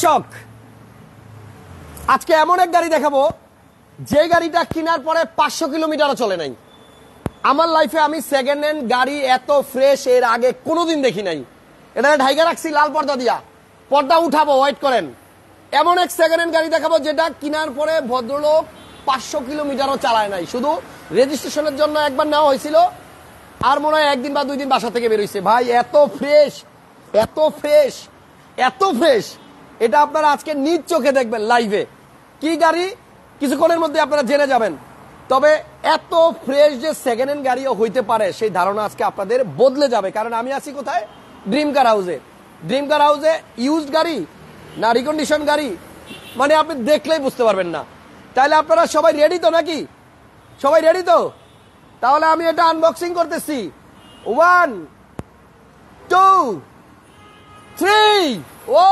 দর্শক আজকে এমন এক গাড়ি দেখাবো যে গাড়িটা কেনার পরে 500 কিলোমিটারও চলে নাই। আমার লাইফে আমি সেকেন্ড হ্যান্ড গাড়ি এত ফ্রেশ এর আগে কোনোদিন দেখি নাই। এটা ঢাইকা রাখছি লাল পর্দা দিয়া, পর্দা উঠাবো, ওয়েট করেন। এমন এক সেকেন্ড হ্যান্ড গাড়ি দেখাবো যেটা কেনার পরে ভদ্রলোক 500 কিলোমিটারও চালায় নাই, শুধু রেজিস্ট্রেশনের জন্য একবার নেওয়া হয়েছিল, আর মনে হয় একদিন বা 2 দিন বাসা থেকে বেরোইছে। ভাই এত ফ্রেশ, এত ফ্রেশ, এত ফ্রেশ, এটা আপনারা আজকে নিজ চোখে দেখবেন লাইভে। কি গাড়ি কিছুক্ষণের মধ্যে আপনারা জেনে যাবেন। তবে এত ফ্রেশ যে সেকেন্ড হ্যান্ড গাড়িও হইতে পারে সেই ধারণা আজকে আপনাদের বদলে যাবে। কারণ আমি আছি কোথায়? ড্রিম কার হাউসে। ড্রিম কার হাউসে ইউজড গাড়ি না রিকন্ডিশন গাড়ি মানে আপনি দেখলেই বুঝতে পারবেন না। তাহলে আপনারা সবাই রেডি তো নাকি? সবাই রেডি তো? তাহলে আমি এটা আনবক্সিং করতেছি। 1 2 3। ও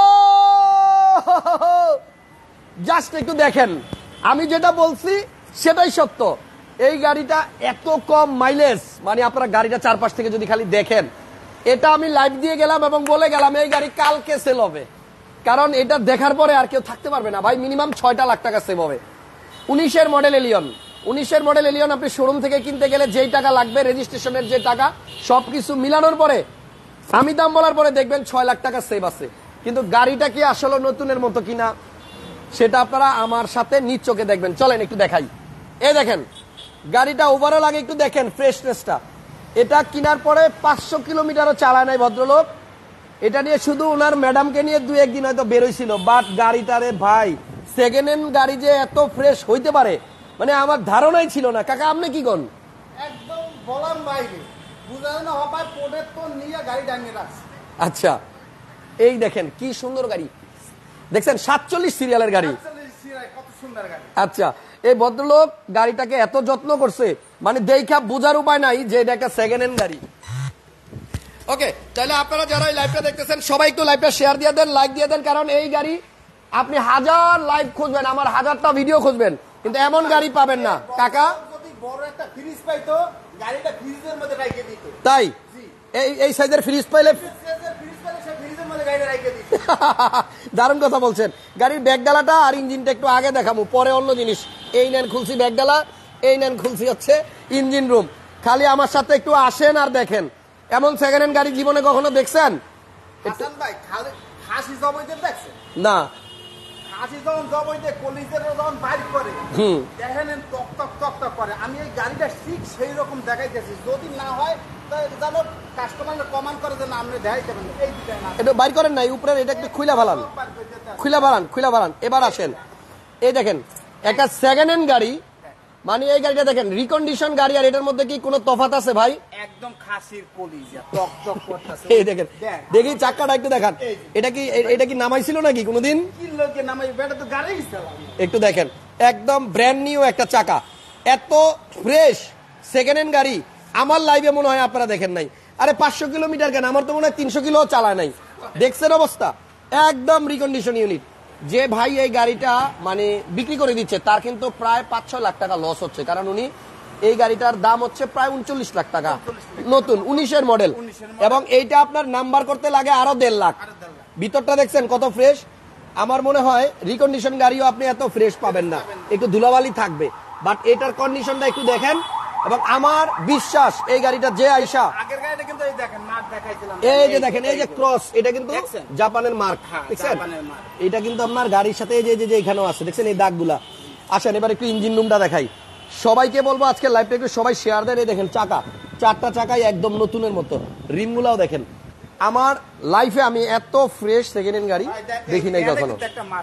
জাস্ট একটু দেখেন, আমি যেটা বলছি সেটাই সত্য। এই গাড়িটা এত কম মাইলেজ, মানে আপনারা গাড়িটা চারপাশ থেকে যদি খালি দেখেন, এটা আমি লাইভ দিয়ে গেলাম এবং বলে গেলাম এই গাড়ি কালকে সেল হবে। কারণ এটা দেখার পরে আর কেউ থাকতে পারবে না ভাই। মিনিমাম 6 লাখ টাকা সেভ হবে। 19-এর মডেল এলিয়ন, 19-এর মডেল এলিয়ন আপনি শোরুম থেকে কিনতে গেলে যেই টাকা লাগবে, রেজিস্ট্রেশনের যে টাকা, সবকিছু মিলানোর পরে আমি দাম বলার পরে দেখবেন 6 লাখ টাকা সেভ আছে। কিন্তু গাড়িটা কি আসলে নতুনের মতো কিনা সেটা আপনারা আমার সাথে নিজ চোখে দেখবেন। চলেন একটু দেখাই। এই দেখেন গাড়িটা ওভারঅল আগে একটু দেখেন ফ্রেশনেসটা। এটা কেনার পরে 500 কিলোমিটারও চালায় নাই ভদ্রলোক। এটা নিয়ে শুধু ওনার ম্যাডামকে নিয়ে 2-1 দিন হয়তো বেরোইছিল। বাট গাড়িটারে ভাই সেকেন্ড হ্যান্ড গাড়ি যে এত ফ্রেশ হইতে পারে মানে আমার ধারণাই ছিল না। কাকা আপনি কি কোন? একদম বলার বাইরে, বুঝানো না হবে পোডের তো নিয়ে গাড়ি টাঙিয়ে রাখছে। আচ্ছা এই দেখেন কি সুন্দর গাড়ি দেখছেন, 47 সিরিয়ালের গাড়ি। কত সুন্দর গাড়ি। আচ্ছা এই ভদ্রলোক গাড়িটাকে এত যত্ন করছে, মানে দেখা বোঝার উপায় নাই যে এটা একটা সেকেন্ড হ্যান্ড গাড়ি। ওকে, তাহলে আপনারা যারা এই লাইভটা দেখতেছেন সবাই একটু লাইভটা শেয়ার দিয়ে দেন, লাইক দিয়ে দেন। কারণ এই গাড়ি আপনি 1000 লাইভ খুঁজবেন, আমার 1000টা ভিডিও খুঁজবেন, কিন্তু এমন গাড়ি পাবেন না। কাকা যদি বড় একটা ফ্রিজ পাইতো, গাড়িটা ফ্রিজের মধ্যে রাখিয়ে দিত। তাই এই সাইজের ফ্রিজ পাইলে দারুণ কথা বলছেন। গাড়ির ব্যাগডালাটা আর ইঞ্জিনটা একটু আগে দেখাবো, পরে অন্য জিনিস। এই নেন খুলছি ব্যাগডালা, এই নেন খুলছি হচ্ছে ইঞ্জিন রুম। খালি আমার সাথে একটু আসেন আর দেখেন। এমন সেকেন্ড হ্যান্ড গাড়ি জীবনে কখনো দেখছেন? না হাসি যখন জবইতে কলিজের যখন বাইক করে দেখেন টক টক টক টক করে। আমি এই গাড়িটা ঠিক সেই রকম দেখাইতেছি, যদি না হয় জানো কাস্টমার কমান্ড করে যে আপনি দেখাইতে পারেন। এই দিকে না এটা বাইর করেন নাই, উপরে এটা একটু খুলে ফেলান, খুলে ফেলান, খুলে ফেলান। এবার আসেন, এই দেখেন একটা সেকেন্ড হ্যান্ড গাড়ি, মানে এই গাড়িটা দেখেন রিকন্ডিশন গাড়ি, আর এটার মধ্যে কি কোনো তফাৎ আছে ভাই? একদম খাসির কলিজা টক টক করতেছে। এই দেখেন, দেখি চাকাটা একটু দেখান। এটা কি নামাইছিল নাকি কোনোদিন? কি লোকে নামাই, বেটা তো গাড়ি চালাবে। একটু দেখেন একদম ব্র্যান্ড নিউ একটা চাকা, এত ফ্রেশ সেকেন্ড হ্যান্ড গাড়ি আমার লাইভে মনে হয় আপনারা দেখেন নাই। আরে 500 কিলোমিটার কেন, আমার তো মনে হয় 300 কিলো চালায় নাই। দেখছেন অবস্থা, একদম রিকন্ডিশন ইউনিট। যে ভাই এই গাড়িটা মানে বিক্রি করে দিচ্ছে তার কিন্তু প্রায় 5-6 লাখ টাকা লস হচ্ছে। কারণ উনি এই গাড়িটার দাম হচ্ছে প্রায় 39 লাখ টাকা, নতুন 19-এর মডেল, এবং এইটা আপনার নাম্বার করতে লাগে আরো 1.5 লাখ। ভিতরটা দেখছেন কত ফ্রেশ। আমার মনে হয় রিকন্ডিশন গাড়িও আপনি এত ফ্রেশ পাবেন না, একটু ধুলাবালি থাকবে। বাট এটার কন্ডিশনটা একটু দেখেন, এবং আমার বিশ্বাস এই গাড়িটা যে আইসা আগের গাড়িটা কিন্তু এই দেখেন মার্ক দেখাইছিলাম, এই যে দেখেন এই যে ক্রস, এটা কিন্তু জাপানের মার্ক, দেখছেন? এটা কিন্তু আপনার গাড়ির সাথে এই যে এখানেও আছে, দেখছেন এই দাগগুলা। আসেন এবার একটু ইঞ্জিন রুমটা দেখাই। সবাইকে বলবো আজকে লাইভটা একটু সবাই শেয়ার দেন। এই দেখেন চাকা, 4টা চাকাই একদম নতুনের মতো, রিমগুলাও দেখেন। আমার লাইফে আমি এত ফ্রেশ সেকেন্ড হ্যান্ড গাড়ি দেখি নাই কখনো।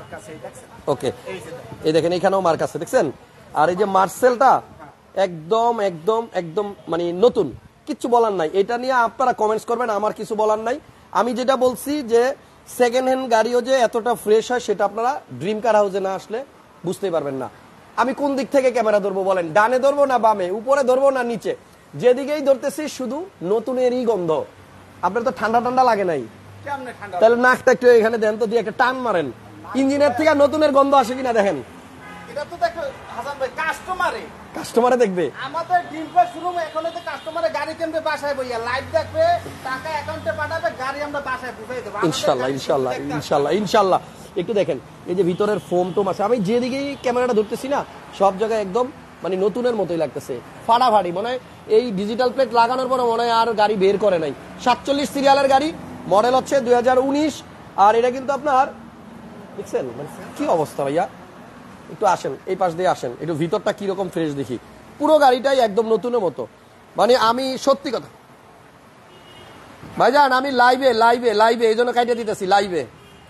ওকে, এই দেখেন এখানেও মার্ক আছে, দেখছেন? আর এই যে মার্সেলটা একদম একদম একদম মানে নতুন, কিচ্ছু বলার নাই। এটা নিয়ে আপনারা কমেন্টস করবেন, আমার কিছু বলার নাই। আমি যেটা বলছি যে সেকেন্ড হ্যান্ড গাড়িও যে এতটা ফ্রেশ হয় সেটা আপনারা ড্রিম কার হাউসে না আসলে বুঝতেই পারবেন না। আমি কোন দিক থেকে ক্যামেরা ধরবো বলেন? ডানে ধরবো না বামে, উপরে ধরবো না নিচে? যেদিকেই ধরতেছি শুধু নতুনেরই গন্ধ। আপনার তো ঠান্ডা ঠান্ডা লাগে নাই? তাহলে নাকটা একটু এখানে দেন তো, দিয়ে একটা টান মারেন, ইঞ্জিনের থেকে নতুনের গন্ধ আসে কিনা দেখেন। এটা তো দেখো হাসান ভাই, কাস্টমারে দেখবে। আমাদের ডিম্পার শোরুম এখন তো কাস্টমারে গাড়ি কিনবে, বাসায় বইয়া লাইভ দেখবে, টাকা অ্যাকাউন্টে পাঠাবে, গাড়ি আমরা বাসায় পৌঁছে দেব ইনশাআল্লাহ ইনশাআল্লাহ ইনশাআল্লাহ ইনশাআল্লাহ। একটু দেখেন এই যে ভিতরের ফোম টোম আছে, আমি যেদিকেই ক্যামেরাটা ধরতেছি না সব জায়গায় একদম মানে নতুনের মতোই লাগতেছে, ফাটাফাটি। মনে হয় এই ডিজিটাল প্লেট লাগানোর পরে মনে হয় আর গাড়ি বের করে নাই। 47 সিরিয়ালের গাড়ি, মডেল হচ্ছে 2019। আর এটা কিন্তু আপনার দেখছেন মানে কি অবস্থা ভাইয়া, একটু আসেন এই পাশ দিয়ে আসেন, একটু ভিতরটা কিরকম ফ্রেশ দেখি। পুরো গাড়িটাই একদম নতুনের মতো। মানে আমি সত্যি কথা ভাইজান, আমি লাইভে লাইভে লাইভে এই জন্য কাইটে দিতেছি লাইভে,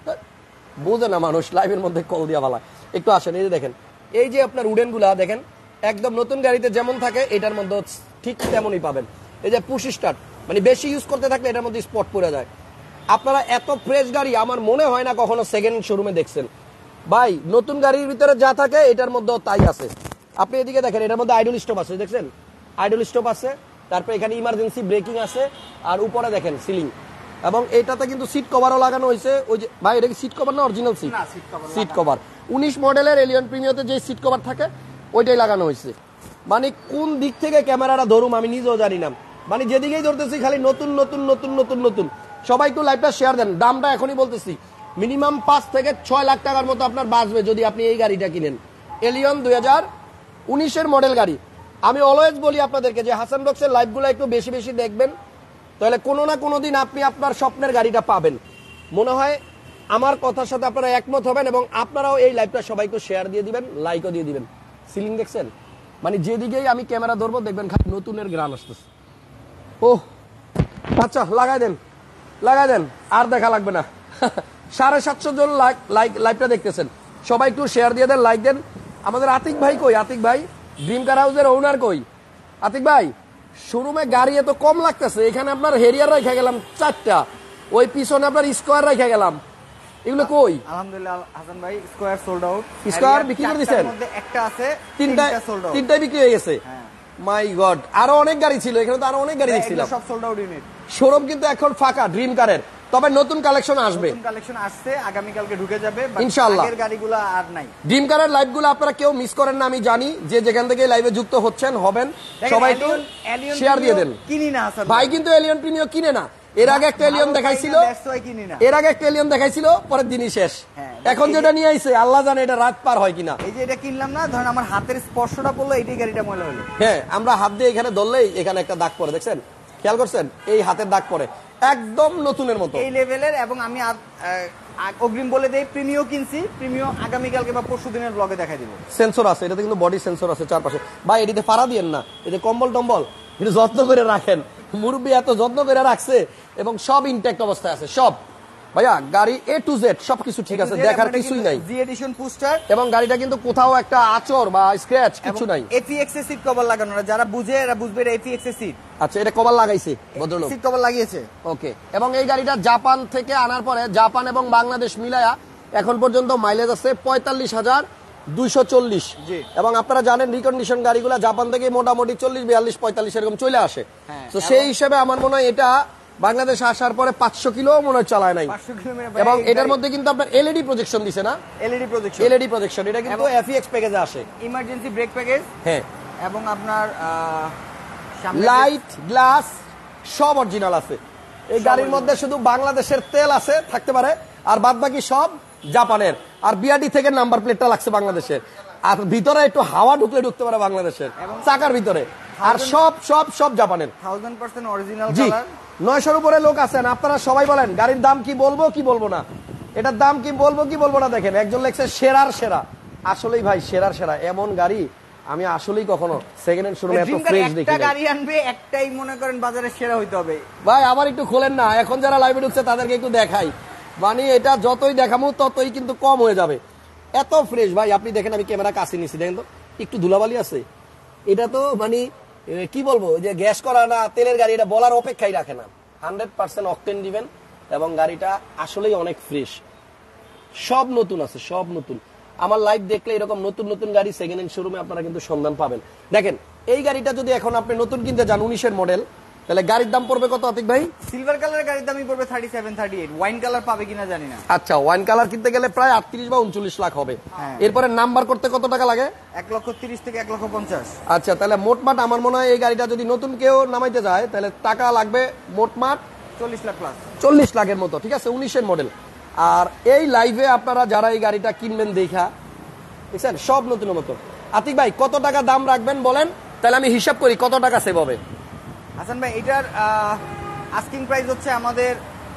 বোঝে না মানুষ লাইভের মধ্যে কল দিয়া ভালা। একটু আসেন, এই যে দেখেন এই যে আপনার উডেন গুলা দেখেন একদম নতুন গাড়িতে যেমন থাকে এটার মধ্যে ঠিক তেমনই পাবেন। এই যে পুশ স্টার্ট, মানে বেশি ইউজ করতে থাকলে এটার মধ্যে স্পট পড়ে যায়। আপনারা এত ফ্রেশ গাড়ি আমার মনে হয় না কখনো সেকেন্ড শোরুমে দেখছেন ভাই। নতুন গাড়ির ভিতরে যা থাকে এটার মধ্যেও তাই আছে। আপনি এদিকে দেখেন এটার মধ্যে আইডল স্টপ আছে, দেখছেন আইডল স্টপ আছে, তারপর এখানে ইমার্জেন্সি ব্রেকিং আছে, আর উপরে দেখেন সিলিং, এবং এটাতে কিন্তু সিট কভারও লাগানো হয়েছে। ওই যে ভাই এটা কি সিট কভার না অরিজিনাল সিট? সিট কভার 19 মডেলের এলিয়ন প্রিমিয়াতে যে সিট কভার থাকে ওইটাই লাগানো হয়েছে। মানে কোন দিক থেকে ক্যামেরাটা ধরুম আমি নিজেও জানি না, মানে যেদিকেই ধরতেছি খালি নতুন নতুন নতুন নতুন নতুন। সবাই একটু লাইভটা শেয়ার দেন। দামটা এখনই বলতেছি মিনিমাম 5 থেকে 6 লাখ টাকার মতো আপনার বাঁচবে যদি আপনি এই গাড়িটা কিনেন। এলিয়ন 2019-এর মডেল গাড়ি। আমি অলওয়েজ বলি আপনাদেরকে যে হাসান ব্লগসের লাইভগুলো একটু বেশি বেশি দেখবেন, তাহলে কোনো না কোনো দিন আপনি আপনার স্বপ্নের গাড়িটা পাবেন। মনে হয় আমার কথার সাথে আপনারা একমত হবেন, এবং আপনারাও এই লাইভটা সবাইকে শেয়ার দিয়ে দিবেন, লাইকও দিয়ে দিবেন। সিলিং দেখছেন, মানে যেদিকেই আমি ক্যামেরা ধরবো দেখবেন খালি নতুনের গ্রাম আসতেছে। ও আচ্ছা লাগাই দেন লাগাই দেন, আর দেখা লাগবে না। 750 জন লাইভটা দেখতেছেন, সবাই একটু শেয়ার দিয়ে দেন, লাইক দেন। আমাদের আতিক ভাই কই? আতিক ভাই ড্রিম কার হাউসের ওনার কই? আতিক ভাই শোরুমে গাড়ি এত কম লাগতেছে, এখানে আপনার হেরিয়ার রেখে গেলাম 4টা, ওই পিছনে আপনার স্কোয়ার রেখে গেলাম, এগুলো কই? আলহামদুলিল্লাহ হাসান ভাই স্কোয়ার সোল্ড আউট। স্কোয়ার বিক্রি করে দিয়েছেন? একটা আছে, তিনটাই বিক্রি হয়ে গেছে। মাই গড, আরো অনেক গাড়ি ছিল এখানে, তো আরো অনেক গাড়ি দেখছিলাম। সব সোল্ড আউট ইউনিট। শোরুম কিন্তু এখন ফাঁকা ড্রিম কারের, তবে নতুন কালেকশন আসবে, নতুন কালেকশন আসছে, আগামী কালকে ঢুকে যাবে ইনশাআল্লাহ। আগের গাড়িগুলো আর নাই। ড্রিম কারের লাইভগুলো আপনারা কেউ মিস করেন না, আমি জানি যে যেখান থেকে লাইভে যুক্ত হচ্ছেন হবেন, সবাই একটু শেয়ার দিয়ে দেন। কিনি না হাসান ভাই, কিন্তু এলিয়ন প্রিমিও কিনে না। এর আগে একটা এলিয়ন দেখাইছিল, পরের দিনই শেষ। এখন যেটা নিয়ে আইছে আল্লাহ জানে এটা রাত পার হয় কিনা। এই যে এটা কিনলাম না, ধরেন আমার হাতের স্পর্শটা পড়লো, এইটাই গাড়িটা ময়লা হলো। হ্যাঁ, আমরা হাত দিয়ে এখানে ধরলেই এখানে একটা দাগ পড়ে, দেখছেন খেয়াল করছেন? এই হাতের দাগ পড়ে একদম নতুনের মতো এই লেভেলের। এবং আমি অগ্রিম বলে দেই, প্রিমিও কিনছি, প্রিমিও আগামীকালকে বা পরশু দিনের ব্লগে দেখাই দিব। সেন্সর আছে এটাতে, কিন্তু বডি সেন্সর আছে চারপাশে। ভাই এটিতে ফাড়া দিয়েন না, এই যে কম্বল টম্বল একটু যত্ন করে রাখেন, মুরব্বী এত যত্ন করে রাখছে, এবং সব ইনট্যাক্ট অবস্থায় আছে সব। ভাইয়া গাড়ি A to Z সবকিছু ঠিক আছে, দেখার কিছুই নাই। জি এডিশন পুস্টার, এবং গাড়িটা কিন্তু কোথাও একটা আচর বা স্ক্র্যাচ কিছু নাই। এপিএক্স এর সিট কভার লাগানো, যারা বুঝে এরা বুঝবে এটা এপিএক্স এর সিট। আচ্ছা, এটা কভার লাগাইছে ভদ্রলোক, সিট কভার লাগিয়েছে। ওকে। এবং এই গাড়িটা জাপান থেকে আনার পরে, জাপান এবং বাংলাদেশ মিলায়া এখন পর্যন্ত মাইলেজ আছে 45,240। এবং আপনারা জানেন রিকন্ডিশন গাড়িগুলো জাপান থেকে মোটামুটি 40, 42, 45 এরকম চলে আসে। তো সেই হিসেবে আমার মনে হয় এটা বাংলাদেশ আসার পরে 500 কিলো মনে হয় চালায় নাই। এবং এটার মধ্যে কিন্তু আপনার এলইডি প্রজেকশন দিছে না? এলইডি প্রজেকশন, এটা কিন্তু এফইএক্স প্যাকেজে আসে, ইমার্জেন্সি ব্রেক প্যাকেজ। হ্যাঁ, এবং আপনার লাইট গ্লাস সব অরিজিনাল আছে। এই গাড়ির মধ্যে শুধু বাংলাদেশের তেল আছে থাকতে পারে, আর বাদ বাকি সব জাপানের। আর বিআরডি থেকে নাম্বার প্লেটটা লাগছে বাংলাদেশের, আর ভিতরে একটু হাওয়া ঢুকলে ঢুকতে পারে বাংলাদেশের চাকার ভিতরে, আর সব সব সব জাপানের 1000% অরিজিনাল জি। কালার। 900-র উপরে লোক আছেন, আপনারা সবাই বলেন গাড়ির দাম কি বলবো কি বলবো না, এটার দাম কি বলবো কি বলবো না। দেখেন একজন লেখছে সেরার সেরা, আসলেই ভাই সেরার সেরা। এমন গাড়ি আমি আসলেই কখনো সেকেন্ড হ্যান্ড শোরুমে এত ফ্রেশ দেখি না। একটা গাড়ি আনবে, একটাই মনে করেন বাজারে সেরা হইতে হবে। ভাই আবার একটু খোলেন না, এখন যারা লাইভে ঢুকছে তাদেরকে একটু দেখাই, মানে এটা যতই দেখামু ততই কিন্তু কম হয়ে যাবে, এত ফ্রেশ। ভাই আপনি দেখেন, আমি ক্যামেরা কাছে নিছি, দেখেন তো একটু ধুলাবালি আছে। এটা তো মানে কি বলবো, যে গ্যাস করা না তেলের গাড়ি, এটা বলার অপেক্ষাই রাখে না। 100% অকটেন দিবেন, এবং গাড়িটা আসলেই অনেক ফ্রেশ, সব নতুন আছে, সব নতুন। আমার লাইভ দেখলে এরকম নতুন নতুন গাড়ি সেকেন্ড হ্যান্ড শোরুমে আপনারা কিন্তু সন্ধান পাবেন। দেখেন এই গাড়িটা যদি এখন আপনি নতুন কিনতে যান 19-এর মডেল, তাহলে গাড়ির দাম পড়বে কত আতিক ভাই? সিলভার কালারের গাড়ির দামই পড়বে 37, 38। ওয়াইন কালার পাবে কিনা জানি না। আচ্ছা, ওয়াইন কালার কিনতে গেলে প্রায় 38 বা 39 লাখ হবে। এরপরে নাম্বার করতে কত টাকা লাগে? 1,30,000 থেকে 1,50,000। আচ্ছা, তাহলে মোটমাট আমার মনে হয় এই গাড়িটা যদি নতুন কেউ নামাইতে যায় তাহলে টাকা লাগবে মোটমাট 40 লাখ প্লাস, 40 লাখের মতো। ঠিক আছে, 19-এর মডেল। আর এই লাইভে আপনারা যারা এই গাড়িটা কিনবেন দেখা দেখছেন সব নতুন নতুন। আতিক ভাই কত টাকা দাম রাখবেন বলেন, তাহলে আমি হিসাব করি কত টাকা সেভ হবে। হাসান ভাই এটার আস্কিং প্রাইস হচ্ছে আমাদের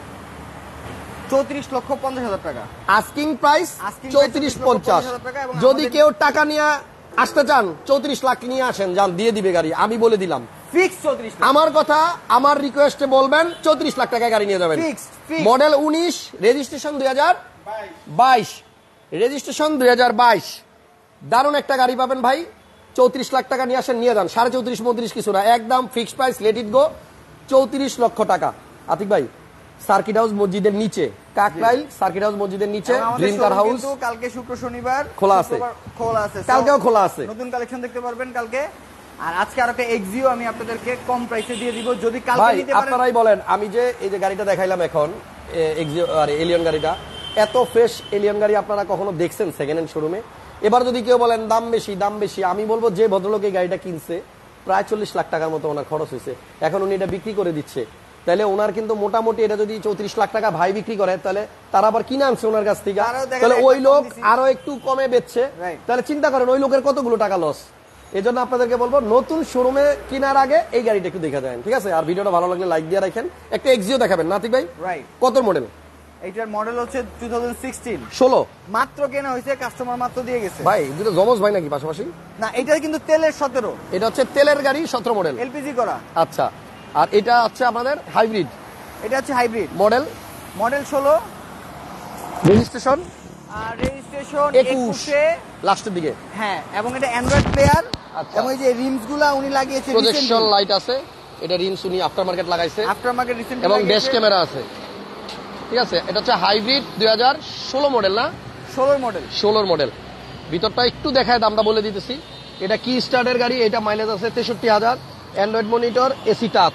34,50,000 টাকা। আস্কিং প্রাইস Asking price 34,50,000 টাকা এবং যদি আমাদের- কেউ টাকা নিয়ে আসতে চান 34 লাখ নিয়ে আসেন, যান দিয়ে দিবে গাড়ি, আমি বলে দিলাম। ফিক্স 34 লাখ। আমার কথা, আমার রিকোয়েস্টে বলবেন 34 লাখ টাকায় গাড়ি নিয়ে যাবেন। Fixed, fixed। Model 19, registration 2022, registration 2022। দারুণ একটা গাড়ি পাবেন ভাই। 34 লাখ টাকা নিয়ে আসেন, নিয়ে যান। 34.5 35 কিছু না, একদম fixed price, let it go, 34 লক্ষ টাকা। আতিক ভাই সার্কিট হাউস মসজিদের নিচে, কাকরাইল সার্কিট হাউস মসজিদের নিচে এবং আমাদের ড্রিম কার showroom হাউস কিন্তু কালকে শুক্র শনিবার খোলা আছে। শুক্রবার খোলা আছে। So, কালকেও খোলা আছে। নতুন কালেকশন দেখতে পারবেন কালকে। আর আজকে আর একটা এক্সিও আমি আপনাদেরকে কম প্রাইসে দিয়ে দিব যদি কালকে ভাই নিতে পারেন। আপনারাই বলেন, আমি যে এই যে গাড়িটা দেখাইলাম এখন এলিয়ন গাড়িটা, এত ফ্রেশ এলিয়ন গাড়ি আপনারা কখনো দেখছেন সেকেন্ড হ্যান্ড শোরুমে? এবার যদি কেউ বলেন দাম বেশি দাম বেশি, আমি বলবো যে ভদ্রলোক এই গাড়িটা কিনছে প্রায় 40 লাখ টাকার মতো ওনার খরচ হয়েছে, এখন উনি এটা বিক্রি করে দিচ্ছে, তাহলে ওনার কিন্তু মোটামুটি এটা যদি 34 লাখ টাকা ভাই বিক্রি করে, তাহলে তারা আবার কিনে আনছে ওনার কাছ থেকে, আরো দেখা তাহলে যায় ওই একটা লোক কম দিছি। আরো একটু কমে বেচছে, Right. তাহলে চিন্তা করেন ওই লোকের কতগুলো টাকা লস। এই জন্য আপনাদেরকে বলবো নতুন শোরুমে কেনার আগে এই গাড়িটা একটু দেখা যায়, ঠিক আছে? আর ভিডিওটা ভালো লাগলে লাইক দিয়ে রাখেন। একটা এক্সিও দেখাবেন নাতিক ভাই, রাইট। কত মডেল? এইটার মডেল হচ্ছে 2016, 16। মাত্র কেনা হয়েছে, কাস্টমার মাত্র দিয়ে গেছে। ভাই দুটো জমজ ভাই নাকি পাশাপাশি? না এটা কিন্তু তেলের 17, এটা হচ্ছে তেলের গাড়ি 17 মডেল। এলপিজি করা। আচ্ছা, আর এটা হচ্ছে আমাদের হাইব্রিড এটা হচ্ছে হাইব্রিড মডেল, মডেল 16 রেজিস্ট্রেশন আর রেজিস্ট্রেশন 21 21 লাস্টের দিকে। হ্যাঁ, এবং এটা অ্যান্ড্রয়েড প্লেয়ার। আচ্ছা। এবং এই যে রিমস গুলা উনি লাগিয়েছে প্রজেকশন লাইট আছে, এটা রিমস উনি আফটার মার্কেট লাগাইছে, আফটার মার্কেট রিসেন্ট এবং ড্যাশ ক্যামেরা আছে, ঠিক আছে? এটা হচ্ছে হাইব্রিড 2016 মডেল না? 16 মডেল। 16 মডেল। ভিতরটা একটু দেখায়, দামটা বলে দিতেছি। এটা কি স্টার্টের গাড়ি, এটা মাইলেজ আছে 63,000, অ্যান্ড্রয়েড মনিটর, এসি টাচ,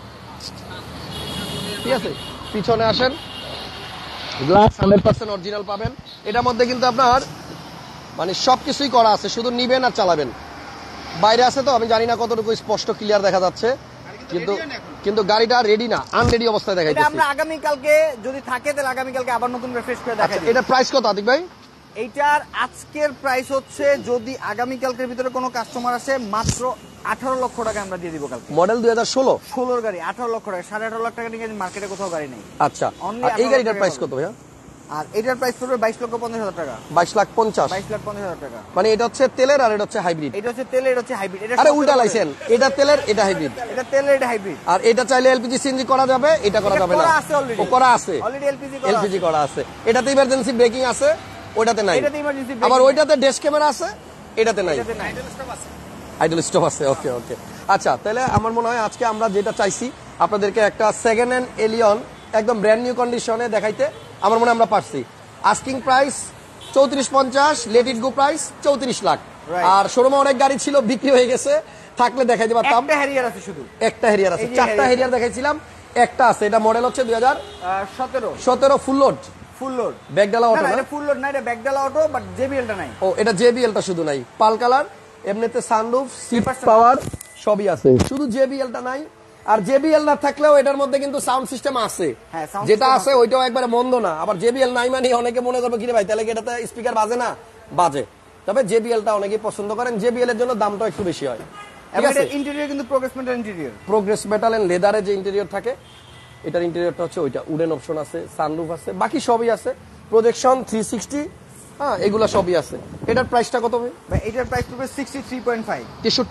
ঠিক আছে? পিছনে আসেন, গ্লাস 100% অরিজিনাল পাবেন। এটার মধ্যে কিন্তু আপনার মানে সবকিছুই করা আছে, শুধু নিবেন আর চালাবেন। বাইরে আছে তো আমি জানি না কতটুকু স্পষ্ট ক্লিয়ার দেখা যাচ্ছে, কিন্তু কিন্তু গাড়িটা রেডি না, আনরেডি অবস্থায় এটা দেখাইতেছি। আমরা আগামী কালকে যদি থাকে তাহলে আগামী কালকে আবার নতুন রিফ্রেশ করে আচ্ছা, দেখাই দিই। এটা প্রাইস কত আতিক ভাই? এইটার আজকের প্রাইস হচ্ছে যদি আগামী কালকের ভিতরে কোনো কাস্টমার আসে মাত্র 18 লক্ষ টাকা আমরা দিয়ে দিব কালকে। মডেল 2016। 16 গাড়ি 18 লক্ষ টাকা, 18.5 লাখ টাকা নিয়ে মার্কেটে কোথাও গাড়ি নেই। আচ্ছা, Only আর এই 18 গাড়িটার টাকা প্রাইস হবে। কত ভাইয়া? আর এটার প্রাইস পড়বে 22,50,000 টাকা। 22,50,000। 22,50,000 টাকা। মানে এটা হচ্ছে তেলের আর এটা হচ্ছে হাইব্রিড। এটা হচ্ছে তেল, এটা হচ্ছে হাইব্রিড। এটা আরে 17 উল্টা মডেল। লাইছেন, এটা তেলের এটা হাইব্রিড। এটা তেল, এটা হাইব্রিড। আর এটা চাইলে এলপিজি সিএনজি করা যাবে, এটা করা এটা যাবে না। করা আছে already। ও করা আছে, অলরেডি এলপিজি করা। এলপিজি করা আছে। এটাতে ইমার্জেন্সি ব্রেকিং আছে, ওইটাতে নাই। এটাতে ইমার্জেন্সি আবার ওইটাতে ড্যাশ ক্যামেরা আছে, এটাতে নাই। এটাতে নাই। আইডল স্টপ আছে, ওকে ওকে। আচ্ছা, তাহলে আমার মনে হয় আজকে আমরা যেটা চাইছি আপনাদেরকে একটা সেকেন্ড হ্যান্ড এলিয়ন একদম ব্র্যান্ড নিউ কন্ডিশনে দেখাইতে আমার মনে হয় আমরা পারছি। Asking price 34,50, let it go price 34 lakh. Right. আর শোরুমে অনেক গাড়ি ছিল, বিক্রি হয়ে গেছে, থাকলে দেখাইতে পারতাম। একটা হ্যারিয়ার আছে শুধু। একটা হেরিয়ার আছে, এই যে 4টা Harrier। হেরিয়ার দেখাইছিলাম, একটা আছে। এটা মডেল হচ্ছে 17 2017 ফুল লোড, ফুল লোড। ব্যাকডালা না অটো না, না? এটা ফুল লোড না, এটা ব্যাকডালা অটো, বাট জেবিএলটা নাই। ও এটা জেবিএলটা শুধু নাই, পাল কালার, এমনিতে সানরুফ, সিট Papers পাওয়ার সবই আছে, শুধু জেবিএলটা নাই। আর জেবিএল না থাকলেও এটার মধ্যে কিন্তু সাউন্ড সিস্টেম আছে, হ্যাঁ, sound যেটা system আছে ওইটাও একবারে মন্দ না। আবার জেবিএল নাই মানে অনেকে মনে করবে কিরে ভাই তাহলে কি এটাতে স্পিকার বাজে না? বাজে, তবে জেবিএলটা অনেকেই পছন্দ করেন। জেবিএল এর জন্য দামটা একটু বেশি হয়, ঠিক এবং আছে? এটা ইন্টেরিয়র কিন্তু progress metal interior. Progress metal and লেদারে যে ইন্টেরিয়র থাকে, এটার ইন্টেরিয়রটা হচ্ছে ওইটা, উডেন অপশন আছে, সানরুফ আছে, বাকি সবই আছে, প্রজেকশন 360, হ্যাঁ এগুলা সবই আছে। এটার প্রাইসটা কত হবে? ভাই এটার প্রাইস পড়বে 63.5,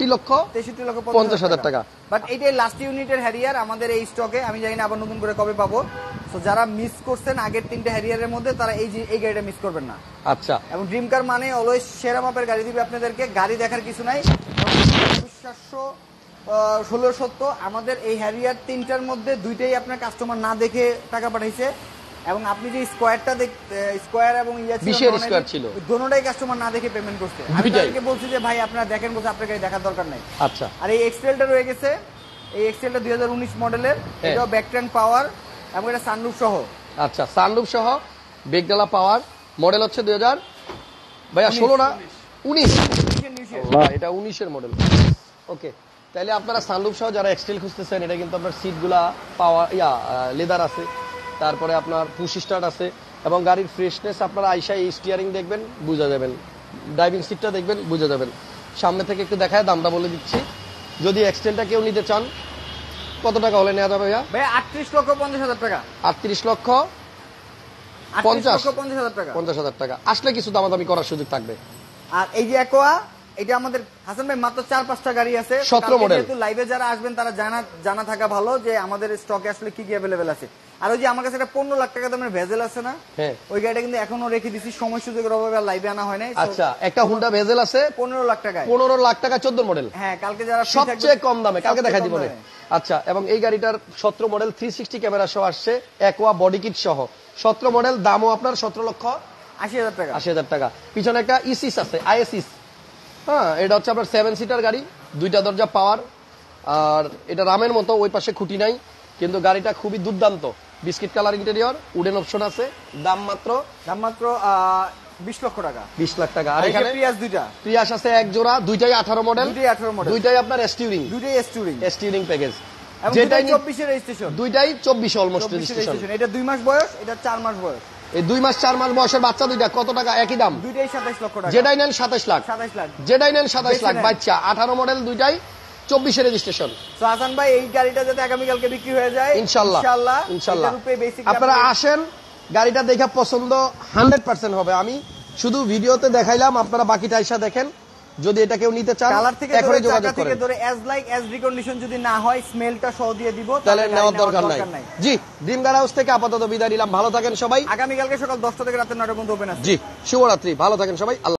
63,50,000 টাকা। বাট এইটাই লাস্ট ইউনিটের হ্যারিয়ার আমাদের এই স্টকে। আমি জানি না আবার নতুন করে কবে পাবো। তো যারা মিস করছেন আগের 3টে হ্যারিয়ারের মধ্যে, তারা এই গাড়িটা মিস করবেন না। আচ্ছা, এবং ড্রিম কার মানে অলওয়েজ সেরা মাপের গাড়ি দিবে আপনাদেরকে, গাড়ি দেখার কিছু নাই। 1670 আমাদের এই হ্যারিয়ার 3টার মধ্যে 2টাই আপনার কাস্টমার না দেখে টাকা পাঠাইছে। এবং আপনি যে স্কোয়ারটা স্কোয়ার এবং বিশের স্কোয়ার ছিল, দোনোটাই কাস্টমার না দেখে পেমেন্ট করছে। আমি দুইটাই। তাদেরকে বলছি যে ভাই আপনারা দেখেন, বলছে আপনার গাড়ি দেখার দরকার নাই। আচ্ছা, আর এই এক্সেলটা রয়ে গেছে, এই এক্সেলটা 2019 মডেলের, হ্যাঁ। এটাও ব্যাক ট্রেন পাওয়ার এবং এটা সানরুফ সহ। আচ্ছা, সানরুফ সহ বেগডালা পাওয়ার, মডেল হচ্ছে 2000 ভাইয়া 16 না 19? এটা 19-এর মডেল। ওকে, তাহলে আপনারা সানরুফ সহ যারা এক্সটেল খুঁজতেছেন, এটা কিন্তু আপনার সিটগুলা পাওয়ার লেদার আছে, তারপরে আপনার পুশ স্টার্ট আছে, এবং গাড়ির ফ্রেশনেস আপনারা আইসা এই স্টিয়ারিং দেখবেন বুঝা যাবেন, ড্রাইভিং সিটটা দেখবেন বুঝা যাবেন। সামনে থেকে একটু দেখায় দামটা বলে দিচ্ছি। যদি এক্সটেলটা কেউ নিতে চান কত টাকা হলে নেওয়া যাবে ভাইয়া? ভাই 38,50,000 টাকা। 38,50,000 টাকা। 50,000 টাকা আসলে কিছু দামাদামি করার সুযোগ থাকবে। আর এই যে অ্যাকোয়া, এটা আমাদের হাসান ভাই মাত্র 4-5টা গাড়ি আছে। 17 মডেল। যেহেতু লাইভে যারা আসবেন তারা জানা থাকা ভালো যে আমাদের স্টকে আসলে কি কি অ্যাভেলেবেল আছে। আর ওই যে আমার কাছে একটা 15 লাখ টাকা দামের ভেজেল আছে না, হ্যাঁ ওই গাড়িটা কিন্তু এখনো রেখে দিছি, সময় সুযোগের অভাবে আর লাইভে আনা হয় নাই। আচ্ছা, একটা হুন্ডা ভেজেল আছে 15 লাখ টাকায়। 15 লাখ টাকা 14 মডেল। হ্যাঁ, কালকে যারা free সবচেয়ে থাকবে- কম দামে, কালকে সবচেয়ে দেখাই কম দিব না। দামে। আচ্ছা, এবং এই গাড়িটার 17 মডেল 360 ক্যামেরা সহ আসছে, অ্যাকোয়া বডি কিট সহ 17 মডেল, দামও আপনার 17,80,000 টাকা। 17,80,000 টাকা। পিছনে একটা ইসিস আছে, আইএসিস। হ্যাঁ, এটা হচ্ছে আপনার 7 সিটার গাড়ি, 2টা দরজা পাওয়ার। আর এটা রামের মতো, ওই পাশে খুঁটি নাই, কিন্তু গাড়িটা খুবই দুর্দান্ত। Biscuit colour interior, wooden option আছে, দাম মাত্র 20 লক্ষ টাকা। 20 লাখ টাকা। আর আর এখানে প্রিয়াস দুইটা, প্রিয়াস আছে এক জোড়া, দুইটাই 18 মডেল, দুইটাই 18 মডেল, দুইটাই আপনার স্টিউরিং, দুইটাই স্টুরিং, স্টিউরিং প্যাকেজ। এবং যেটাই 24 এর রেজিস্ট্রেশন, দুইটাই 24 অলমোস্ট 24 এর রেজিস্ট্রেশন। রেজিস্ট্রেশন। এটা 2 মাস বয়স, এটা 4 মাস বয়স। এই 2 মাস 4 মাস বয়সের বাচ্চা দুইটা কত টাকা? একই দাম, দুইটাই 27 লক্ষ টাকা। যেটাই নেন 27 লাখ, 27 লাখ। যেটাই নেন 27 লাখ। বেশি নেন। বাচ্চা 18 মডেল, দুইটাই 24 এর রেজিস্ট্রেশন। তো হাসান ভাই, এই গাড়িটা যাতে আগামীকালকে বিক্রি হয়ে যায় ইনশাআল্লাহ, ইনশাআল্লাহ। আপনারা আসেন, গাড়িটা দেখে পছন্দ 100% হবে। আমি শুধু ভিডিওতে দেখাইলাম, আপনারা বাকিটা আইসা দেখেন। যদি এটা কেউ নিতে চান কালার থেকে এখনই যোগাযোগ থেকে করেন, ধরে এজ রিকন্ডিশন যদি না হয়, স্মেলটা সহ দিয়ে দিব, তাহলে নেওয়ার গাড়ি দরকার নাই। জি, ড্রিম গাড়ি হাউস থেকে আপাতত বিদায় নিলাম। ভালো থাকেন সবাই। আগামীকালকে সকাল 10টা থেকে রাতে 9টা পর্যন্ত ওপেন আছে। জি, শুভরাত্রি, ভালো থাকেন সবাই। আল্লাহ।